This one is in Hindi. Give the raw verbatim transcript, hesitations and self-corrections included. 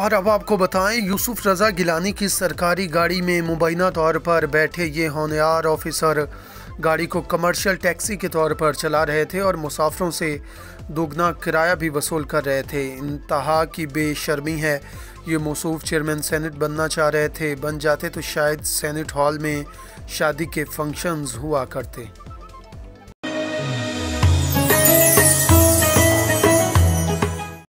और अब आपको बताएं, यूसुफ रज़ा गिलानी की सरकारी गाड़ी में मुबैना तौर पर बैठे ये होनहार ऑफिसर गाड़ी को कमर्शियल टैक्सी के तौर पर चला रहे थे और मुसाफिरों से दोगुना किराया भी वसूल कर रहे थे। इंतहा की बेशर्मी है। ये मौसूफ चेयरमैन सेनेट बनना चाह रहे थे, बन जाते तो शायद सेनेट हॉल में शादी के फंक्शंस हुआ करते।